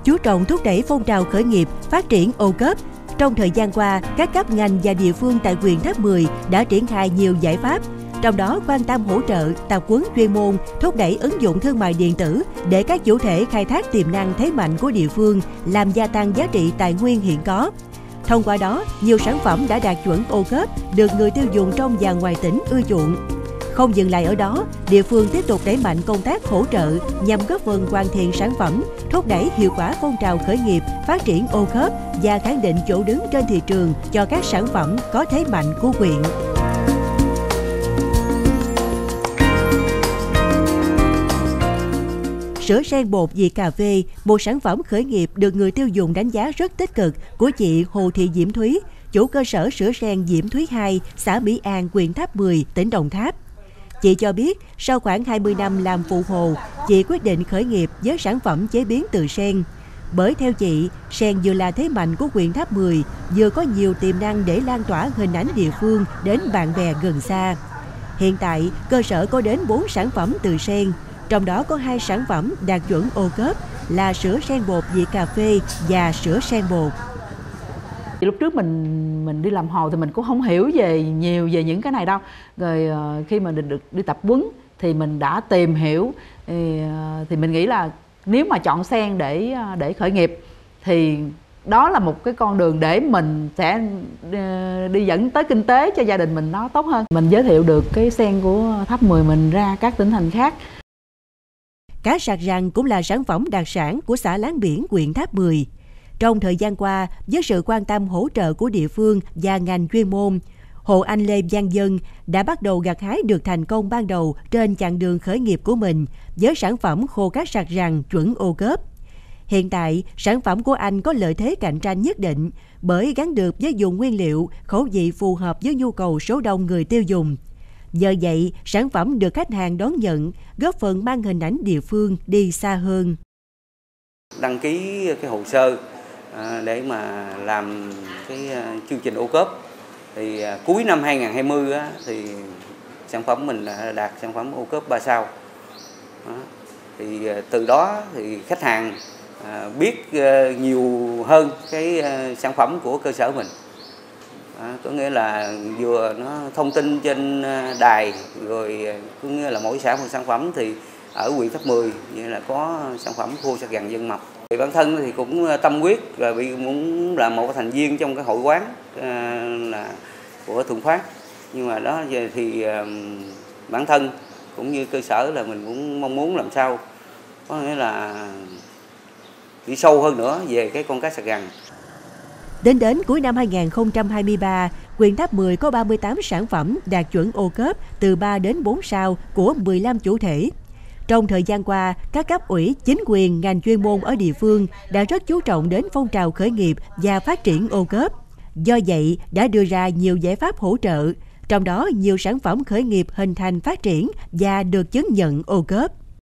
chú trọng thúc đẩy phong trào khởi nghiệp, phát triển ô cốp. Trong thời gian qua, các cấp ngành và địa phương tại huyện Tháp 10 đã triển khai nhiều giải pháp, trong đó quan tâm hỗ trợ, tập huấn chuyên môn, thúc đẩy ứng dụng thương mại điện tử để các chủ thể khai thác tiềm năng thế mạnh của địa phương, làm gia tăng giá trị tài nguyên hiện có. Thông qua đó, nhiều sản phẩm đã đạt chuẩn ô cốp, được người tiêu dùng trong và ngoài tỉnh ưa chuộng. Không dừng lại ở đó, địa phương tiếp tục đẩy mạnh công tác hỗ trợ nhằm góp phần hoàn thiện sản phẩm, thúc đẩy hiệu quả phong trào khởi nghiệp, phát triển ô cốp và khẳng định chỗ đứng trên thị trường cho các sản phẩm có thế mạnh của huyện. Sữa sen bột vị cà phê, một sản phẩm khởi nghiệp được người tiêu dùng đánh giá rất tích cực của chị Hồ Thị Diễm Thúy, chủ cơ sở sữa sen Diễm Thúy 2, xã Mỹ An, huyện Tháp 10, tỉnh Đồng Tháp. Chị cho biết, sau khoảng 20 năm làm phụ hồ, chị quyết định khởi nghiệp với sản phẩm chế biến từ sen. Bởi theo chị, sen vừa là thế mạnh của huyện Tháp 10, vừa có nhiều tiềm năng để lan tỏa hình ảnh địa phương đến bạn bè gần xa. Hiện tại, cơ sở có đến 4 sản phẩm từ sen, trong đó có 2 sản phẩm đạt chuẩn ô cốp là sữa sen bột vị cà phê và sữa sen bột. Lúc trước mình đi làm hồ thì mình cũng không hiểu nhiều về những cái này đâu. Rồi khi mà được đi tập huấn thì mình đã tìm hiểu, thì mình nghĩ là nếu mà chọn sen để khởi nghiệp thì đó là một cái con đường để mình sẽ đi dẫn tới kinh tế cho gia đình mình nó tốt hơn. Mình giới thiệu được cái sen của Tháp 10 mình ra các tỉnh thành khác. Cá sạc rằn cũng là sản phẩm đặc sản của xã Láng Biển, huyện Tháp 10. Trong thời gian qua, với sự quan tâm hỗ trợ của địa phương và ngành chuyên môn, hộ anh Lê Văn Dân đã bắt đầu gặt hái được thành công ban đầu trên chặng đường khởi nghiệp của mình với sản phẩm khô cá sạc rằn chuẩn ô cốp. Hiện tại, sản phẩm của anh có lợi thế cạnh tranh nhất định bởi gắn được với vùng nguyên liệu, khẩu vị phù hợp với nhu cầu số đông người tiêu dùng. Nhờ vậy, sản phẩm được khách hàng đón nhận, góp phần mang hình ảnh địa phương đi xa hơn. Đăng ký cái hồ sơ để mà làm cái chương trình ô cốp thì cuối năm 2020 thì sản phẩm mình đã đạt sản phẩm ô cốp 3 sao. Thì từ đó thì khách hàng biết nhiều hơn cái sản phẩm của cơ sở mình. Có nghĩa là vừa nó thông tin trên đài, rồi có nghĩa là mỗi sản phẩm thì ở huyện Tháp 10 như là có sản phẩm khô sạc rằn Dân Mộc. Thì bản thân thì cũng tâm huyết và cũng là một thành viên trong cái hội quán là của Thuận Phát. Nhưng mà đó thì bản thân cũng như cơ sở là mình cũng mong muốn làm sao có nghĩa là đi sâu hơn nữa về cái con cá sạc rằn. Đến cuối năm 2023, huyện Tháp 10 có 38 sản phẩm đạt chuẩn ô cốp từ 3 đến 4 sao của 15 chủ thể. Trong thời gian qua, các cấp ủy, chính quyền, ngành chuyên môn ở địa phương đã rất chú trọng đến phong trào khởi nghiệp và phát triển ô cốp. Do vậy, đã đưa ra nhiều giải pháp hỗ trợ, trong đó nhiều sản phẩm khởi nghiệp hình thành phát triển và được chứng nhận ô cốp.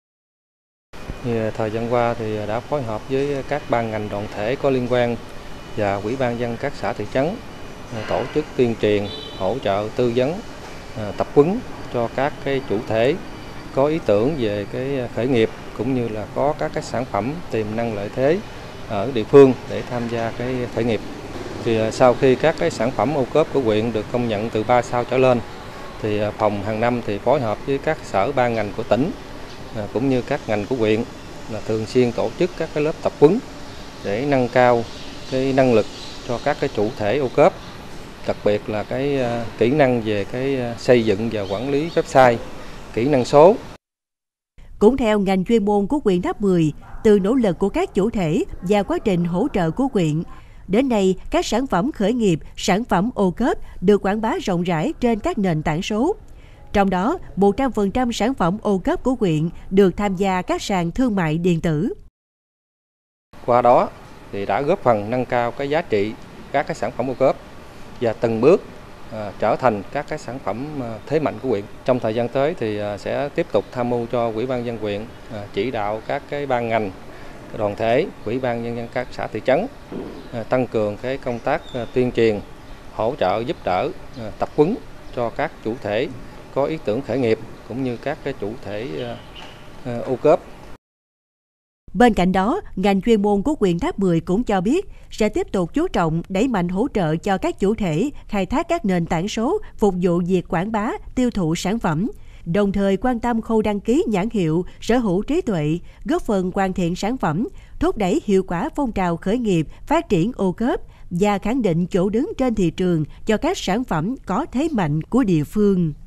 Thời gian qua thì đã phối hợp với các ban ngành đoàn thể có liên quan và Ủy ban nhân dân các xã thị trấn tổ chức tuyên truyền, hỗ trợ tư vấn, tập huấn cho các cái chủ thể có ý tưởng về cái khởi nghiệp cũng như là có các cái sản phẩm tiềm năng lợi thế ở địa phương để tham gia cái khởi nghiệp. Thì sau khi các cái sản phẩm ô cốp của huyện được công nhận từ 3 sao trở lên thì phòng hàng năm thì phối hợp với các sở ban ngành của tỉnh cũng như các ngành của huyện là thường xuyên tổ chức các cái lớp tập huấn để nâng cao cái năng lực cho các cái chủ thể ô cốp, đặc biệt là cái kỹ năng về cái xây dựng và quản lý website, kỹ năng số. Cũng theo ngành chuyên môn của huyện Tháp 10, từ nỗ lực của các chủ thể và quá trình hỗ trợ của huyện, đến nay các sản phẩm khởi nghiệp, sản phẩm ô cốp được quảng bá rộng rãi trên các nền tảng số. Trong đó, 100% sản phẩm ô cốp của huyện được tham gia các sàn thương mại điện tử. Qua đó thì đã góp phần nâng cao cái giá trị các cái sản phẩm ô cốp và từng bước trở thành các cái sản phẩm thế mạnh của huyện. Trong thời gian tới thì sẽ tiếp tục tham mưu cho Ủy ban nhân dân huyện chỉ đạo các cái ban ngành, đoàn thể, Ủy ban nhân dân các xã thị trấn tăng cường cái công tác tuyên truyền, hỗ trợ giúp đỡ, tập huấn cho các chủ thể có ý tưởng khởi nghiệp cũng như các cái chủ thể ô cốp. Bên cạnh đó, ngành chuyên môn của huyện Tháp 10 cũng cho biết sẽ tiếp tục chú trọng đẩy mạnh hỗ trợ cho các chủ thể khai thác các nền tảng số phục vụ việc quảng bá, tiêu thụ sản phẩm, đồng thời quan tâm khâu đăng ký nhãn hiệu, sở hữu trí tuệ, góp phần hoàn thiện sản phẩm, thúc đẩy hiệu quả phong trào khởi nghiệp, phát triển ô cốp và khẳng định chỗ đứng trên thị trường cho các sản phẩm có thế mạnh của địa phương.